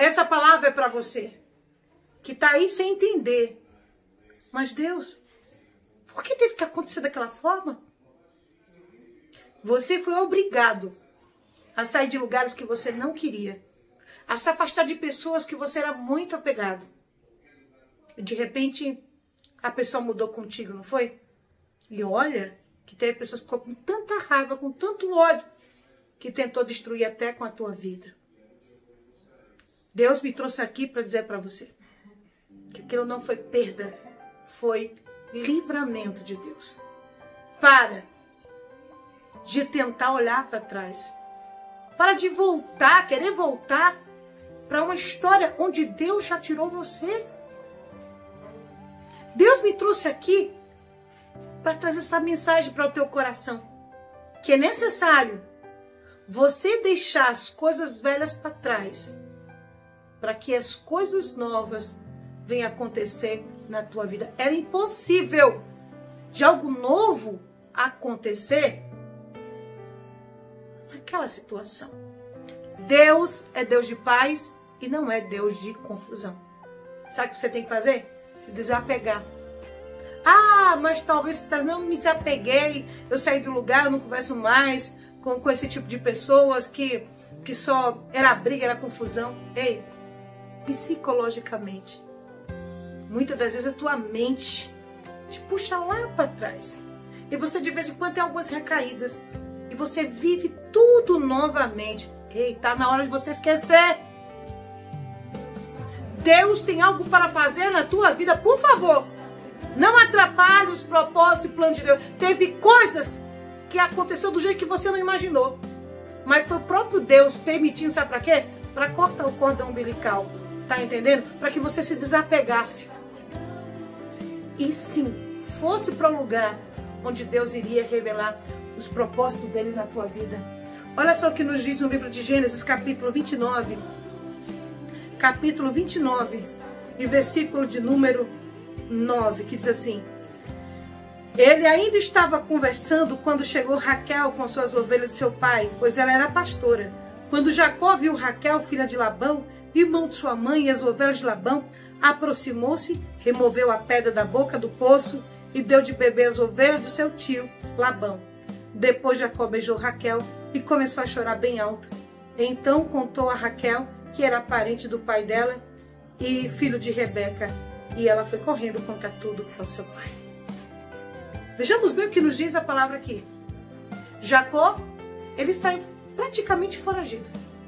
Essa palavra é para você, que está aí sem entender. Mas Deus, por que teve que acontecer daquela forma? Você foi obrigado a sair de lugares que você não queria, a se afastar de pessoas que você era muito apegado. E de repente, a pessoa mudou contigo, não foi? E olha que teve pessoas que ficou com tanta raiva, com tanto ódio, que tentou destruir até com a tua vida. Deus me trouxe aqui para dizer para você que aquilo não foi perda, foi livramento de Deus. Para de tentar olhar para trás. Para de voltar, querer voltar para uma história onde Deus já tirou você. Deus me trouxe aqui para trazer essa mensagem para o teu coração. Que é necessário você deixar as coisas velhas para trás, para que as coisas novas venham acontecer na tua vida. Era impossível de algo novo acontecer naquela situação. Deus é Deus de paz e não é Deus de confusão. Sabe o que você tem que fazer? Se desapegar. Ah, mas talvez não me desapeguei, eu saí do lugar, eu não converso mais com esse tipo de pessoas que só era briga, era confusão. Ei, psicologicamente, muitas das vezes a tua mente te puxa lá para trás. E você de vez em quando tem algumas recaídas. E você vive tudo novamente. Ei, tá na hora de você esquecer. Deus tem algo para fazer na tua vida, por favor. Não atrapalhe os propósitos e planos de Deus. Teve coisas que aconteceu do jeito que você não imaginou. Mas foi o próprio Deus permitindo, sabe para quê? Para cortar o cordão umbilical. Tá entendendo? Para que você se desapegasse. E sim, fosse para o lugar onde Deus iria revelar os propósitos dele na tua vida. Olha só o que nos diz no livro de Gênesis, capítulo 29. Capítulo 29 e versículo de número 9, que diz assim: ele ainda estava conversando quando chegou Raquel com suas ovelhas de seu pai, pois ela era pastora. Quando Jacó viu Raquel, filha de Labão, irmão de sua mãe, e as ovelhas de Labão, aproximou-se, removeu a pedra da boca do poço e deu de beber as ovelhas de seu tio Labão. Depois Jacó beijou Raquel e começou a chorar bem alto. Então contou a Raquel que era parente do pai dela e filho de Rebeca. E ela foi correndo contar tudo para o seu pai. Vejamos bem o que nos diz a palavra aqui. Jacó, ele saiu praticamente foragido.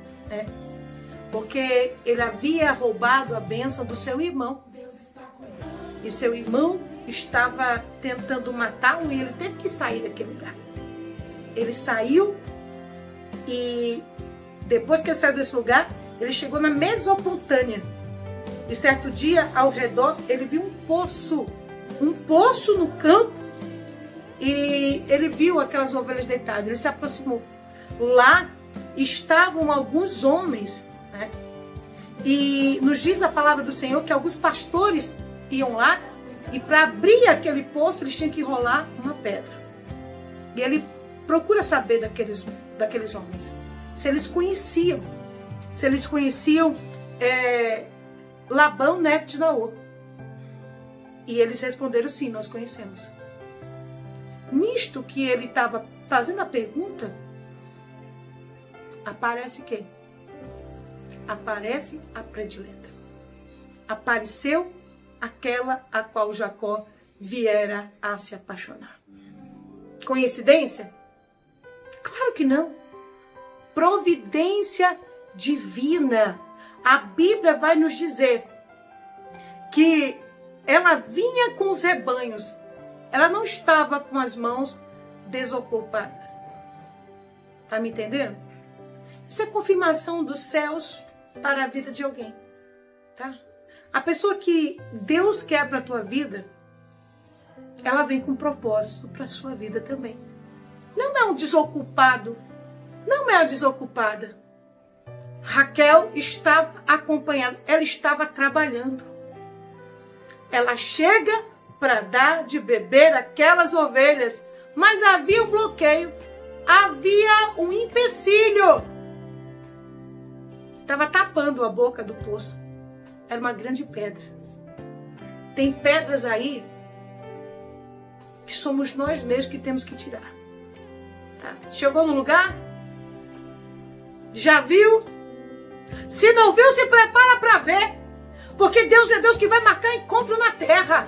Porque ele havia roubado a bênção do seu irmão. E seu irmão estava tentando matá-lo e ele teve que sair daquele lugar. Ele saiu e depois que ele saiu desse lugar, ele chegou na Mesopotâmia. E certo dia, ao redor, ele viu um poço no campo, e ele viu aquelas ovelhas deitadas. Ele se aproximou. Lá estavam alguns homens, né? E nos diz a palavra do Senhor que alguns pastores iam lá, e para abrir aquele poço, eles tinham que rolar uma pedra. E ele procura saber daqueles homens, se eles conheciam Labão, neto de Naor. E eles responderam: sim, nós conhecemos. Nisto que ele estava fazendo a pergunta, aparece quem? Aparece a predileta. Apareceu aquela a qual Jacó viera a se apaixonar. Coincidência? Claro que não. Providência divina. A Bíblia vai nos dizer que ela vinha com os rebanhos. Ela não estava com as mãos desocupadas. Tá me entendendo? Isso é confirmação dos céus para a vida de alguém. Tá? A pessoa que Deus quer para a tua vida, ela vem com propósito para a sua vida também. Não é um desocupado. Não é uma desocupada. Raquel estava acompanhando, ela estava trabalhando. Ela chega para dar de beber aquelas ovelhas, mas havia um bloqueio, havia um empecilho. estava tapando a boca do poço. Era uma grande pedra. Tem pedras aí que somos nós mesmos que temos que tirar. Tá? Chegou no lugar? Já viu? Se não viu, se prepara para ver. Porque Deus é Deus que vai marcar encontro na terra.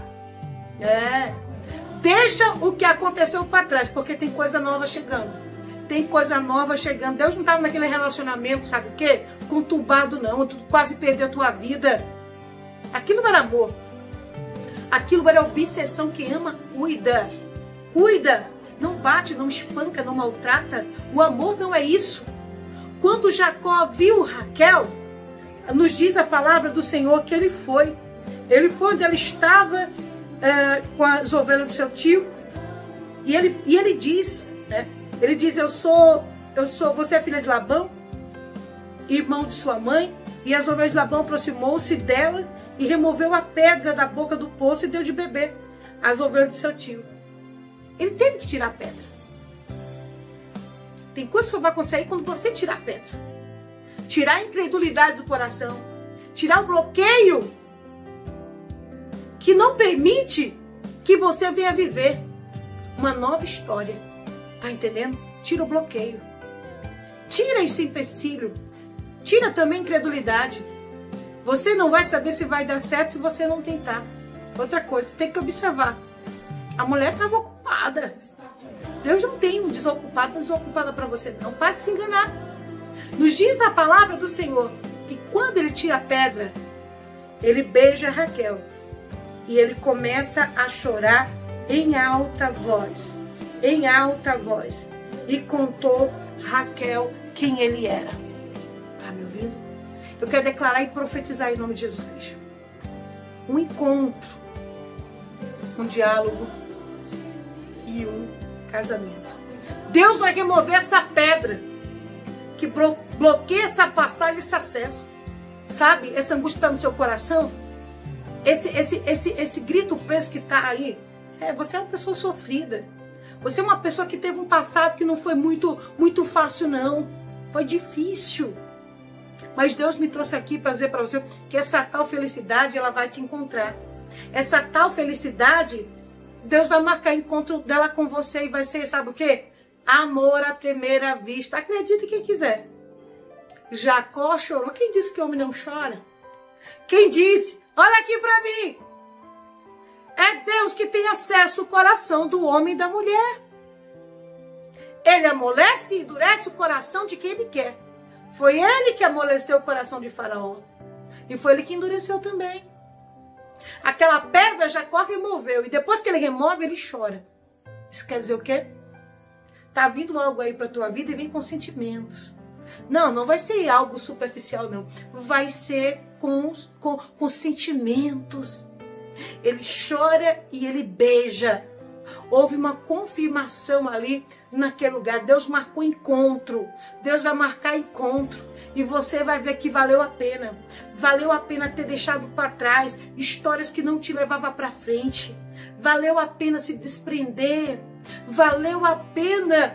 Deixa o que aconteceu para trás, porque tem coisa nova chegando. Tem coisa nova chegando. Deus não estava naquele relacionamento, sabe o quê? Conturbado não, tu quase perdeu a tua vida. Aquilo não era amor. Aquilo era obsessão. Quem ama, cuida. Cuida. Não bate, não espanca, não maltrata. O amor não é isso. Quando Jacó viu Raquel, nos diz a palavra do Senhor que ele foi. Ele foi onde ela estava com as ovelhas do seu tio. E ele diz, né? Ele diz, você é filha de Labão, irmão de sua mãe. E as ovelhas de Labão aproximou-se dela e removeu a pedra da boca do poço e deu de beber às ovelhas de seu tio. Ele teve que tirar a pedra. Tem coisa que vai acontecer aí quando você tirar a pedra. Tirar a incredulidade do coração. Tirar o bloqueio que não permite que você venha viver uma nova história. Tá entendendo? Tira o bloqueio. Tira esse empecilho. Tira também a incredulidade. Você não vai saber se vai dar certo se você não tentar. Outra coisa, tem que observar. A mulher estava ocupada. Deus não tem um desocupado, desocupada para você. Não pare de se enganar. Nos diz a palavra do Senhor que quando ele tira a pedra, ele beija Raquel. E ele começa a chorar em alta voz. Em alta voz. E contou Raquel quem ele era. Tá me ouvindo? Eu quero declarar e profetizar em nome de Jesus Cristo. Um encontro, um diálogo e um casamento. Deus vai remover essa pedra que bloqueia essa passagem, esse acesso. Sabe? Essa angústia que está no seu coração. Esse grito preso que está aí. Você é uma pessoa sofrida. Você é uma pessoa que teve um passado que não foi muito fácil, não. Foi difícil. Mas Deus me trouxe aqui para dizer para você que essa tal felicidade, ela vai te encontrar. Essa tal felicidade, Deus vai marcar encontro dela com você e vai ser, sabe o quê? Amor à primeira vista. Acredite quem quiser. Jacó chorou. Quem disse que homem não chora? Quem disse? Olha aqui para mim. É Deus que tem acesso ao coração do homem e da mulher. Ele amolece e endurece o coração de quem ele quer. Foi ele que amoleceu o coração de Faraó. E foi ele que endureceu também. Aquela pedra Jacó removeu. E depois que ele remove, ele chora. Isso quer dizer o quê? Tá vindo algo aí para tua vida e vem com sentimentos. Não vai ser algo superficial, não. Vai ser com sentimentos. Ele chora e ele beija. Houve uma confirmação ali naquele lugar. Deus marcou encontro. Deus vai marcar encontro. E você vai ver que valeu a pena. Valeu a pena ter deixado para trás histórias que não te levavam para frente. Valeu a pena se desprender. Valeu a pena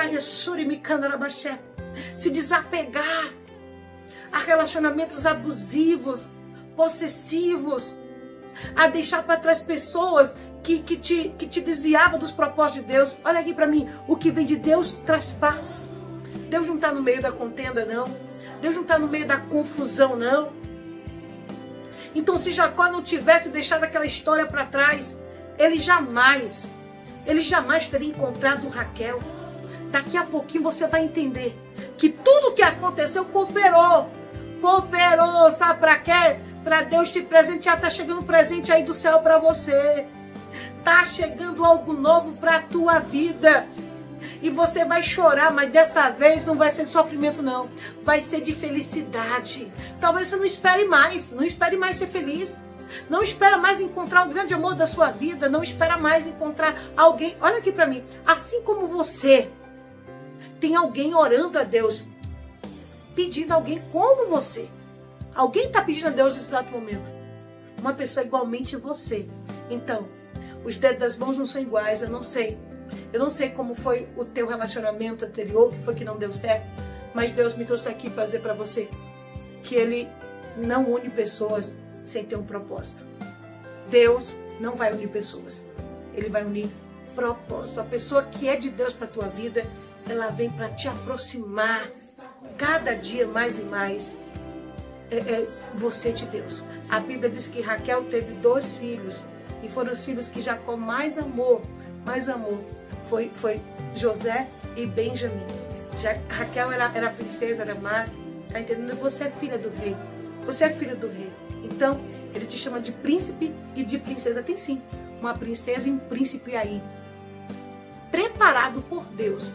se desapegar a relacionamentos abusivos, possessivos, a deixar para trás pessoas que te desviavam dos propósitos de Deus. Olha aqui para mim, o que vem de Deus traz paz. Deus não está no meio da contenda, não. Deus não está no meio da confusão, não. Então, se Jacó não tivesse deixado aquela história para trás, ele jamais teria encontrado Raquel. Daqui a pouquinho você vai entender que tudo que aconteceu cooperou, sabe para quê? Para Deus te presentear. Tá chegando um presente aí do céu para você. Tá chegando algo novo para a tua vida. E você vai chorar, mas dessa vez não vai ser de sofrimento, não. Vai ser de felicidade. Talvez você não espere mais ser feliz. Não espera mais encontrar o grande amor da sua vida. Não espera mais encontrar alguém. Olha aqui para mim. Assim como você tem alguém orando a Deus, pedindo a alguém como você. Alguém está pedindo a Deus nesse exato momento. Uma pessoa igualmente você. Então, os dedos das mãos não são iguais, eu não sei. Eu não sei como foi o teu relacionamento anterior, que foi que não deu certo. Mas Deus me trouxe aqui para dizer para você que Ele não une pessoas sem ter um propósito. Deus não vai unir pessoas, Ele vai unir propósito. A pessoa que é de Deus para a tua vida, ela vem para te aproximar cada dia mais e mais você de Deus. A Bíblia diz que Raquel teve 2 filhos e foram os filhos que Jacó mais amou. Foi José e Benjamim. Raquel era princesa, era má. Tá entendendo? Você é filha do rei. Você é filho do rei. Então, ele te chama de príncipe e de princesa. Tem sim uma princesa e um príncipe aí. Preparado por Deus,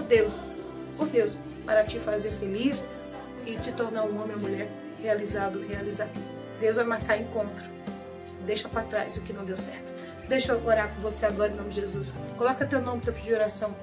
para te fazer feliz e te tornar um homem ou mulher realizado. Deus vai marcar encontro. Deixa para trás o que não deu certo. Deixa eu orar por você agora em nome de Jesus. Coloca teu nome, teu pedido de oração.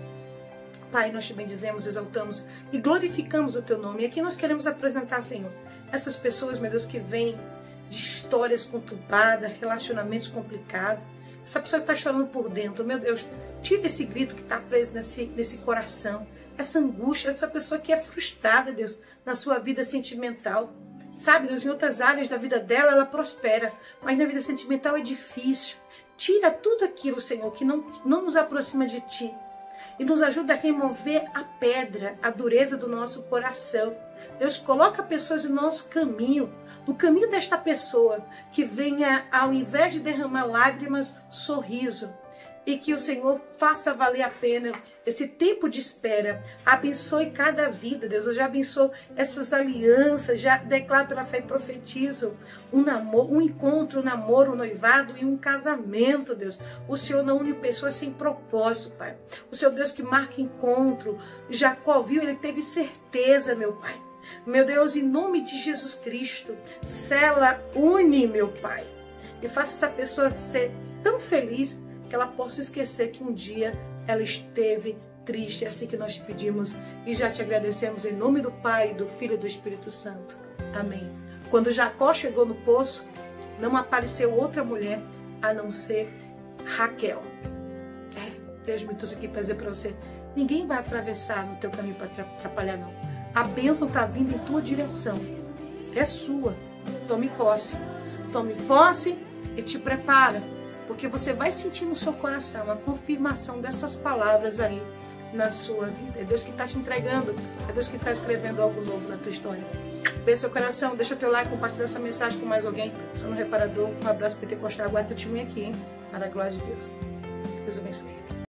Pai, nós te bendizemos, exaltamos e glorificamos o teu nome. E aqui nós queremos apresentar, Senhor, essas pessoas, meu Deus, que vêm de histórias conturbadas, relacionamentos complicados. Essa pessoa que está chorando por dentro, meu Deus, tira esse grito que está preso nesse coração, essa angústia, essa pessoa que é frustrada, Deus, na sua vida sentimental. Sabe, Deus, em outras áreas da vida dela, ela prospera, mas na vida sentimental é difícil. Tira tudo aquilo, Senhor, que não nos aproxima de Ti. E nos ajuda a remover a pedra, a dureza do nosso coração. Deus, coloca pessoas no nosso caminho, no caminho desta pessoa, que venha, ao invés de derramar lágrimas, sorriso. E que o Senhor faça valer a pena esse tempo de espera. Abençoe cada vida, Deus. Eu já abençoo essas alianças, já declaro pela fé e profetizo um namoro, um encontro, um namoro, um noivado e um casamento, Deus. O Senhor não une pessoas sem propósito, Pai. O Senhor Deus que marca encontro. Jacó viu, ele teve certeza, meu Pai. Meu Deus, em nome de Jesus Cristo, sela, une, meu Pai. E faça essa pessoa ser tão feliz que ela possa esquecer que um dia ela esteve triste. É assim que nós te pedimos e já te agradecemos em nome do Pai, do Filho e do Espírito Santo. Amém. Quando Jacó chegou no poço, não apareceu outra mulher a não ser Raquel. Deus me trouxe aqui para dizer para você, ninguém vai atravessar no teu caminho para te atrapalhar, não. A bênção está vindo em tua direção. É sua. Tome posse. Tome posse e te prepara. Porque você vai sentir no seu coração a confirmação dessas palavras aí na sua vida. É Deus que está te entregando. É Deus que está escrevendo algo novo na tua história. Beijo seu coração. Deixa teu like, compartilha essa mensagem com mais alguém. Sou no Reparador. Um abraço pentecostal. Aguarda teu time aqui, hein? Para a glória de Deus. Deus abençoe.